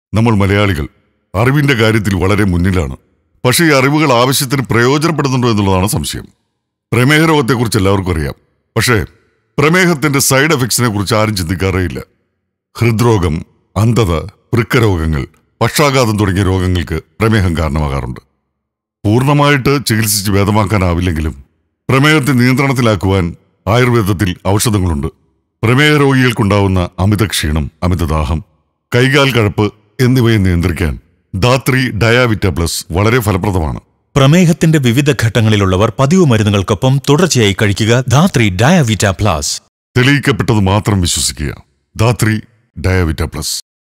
നമ്മൾ മലയാളികൾ അറിവിന്റെ കാര്യത്തിൽ വളരെ മുന്നിലാണ്. പക്ഷേ ഈ അറിവുകൾ ആവശ്യത്തിന് പ്രയോജനപ്പെടുന്നുണ്ടോ എന്നുള്ളതാണ് സംശയം. പ്രമേഹ രോഗത്തെക്കുറിച്ച് എല്ലാവർക്കും അറിയാം. പക്ഷേ പ്രമേഹത്തിന്റെ സൈഡ് എഫക്ട്സിനെ കുറിച്ച് ആരും ചിന്തിക്കാറേയില്ല. ഹൃദ്രോഗം, അന്ധത, വൃക്കരോഗങ്ങൾ, പക്ഷാഘാതം തുടങ്ങിയ രോഗങ്ങൾക്ക് പ്രമേഹം കാരണമാകാറുണ്ട്. പൂർണ്ണമായിട്ട് ചികിത്സിച്ച് ഭേദമാക്കാനാവില്ലെങ്കിലും പ്രമേഹത്തെ നിയന്ത്രണത്തിലാക്കുവാൻ ആയുർവേദത്തിൽ ഔഷധങ്ങളുണ്ട്. പ്രമേഹ രോഗികൾക്കുണ്ടാവുന്ന അമിത ക്ഷീണം, അമിതദാഹം, കൈകാൽ കഴപ്പ് എന്നിവയെ നിയന്ത്രിക്കാൻ ധാത്രി ഡയാവിറ്റ പ്ലസ് വളരെ ഫലപ്രദമാണ്. പ്രമേഹത്തിന്റെ വിവിധ ഘട്ടങ്ങളിലുള്ളവർ പതിവ് മരുന്നുകൾക്കൊപ്പം തുടർച്ചയായി കഴിക്കുക ധാത്രി ഡയാവിറ്റ പ്ലസ്. തെളിയിക്കപ്പെട്ടത് മാത്രം വിശ്വസിക്കുക. Dhathri Diavita plus.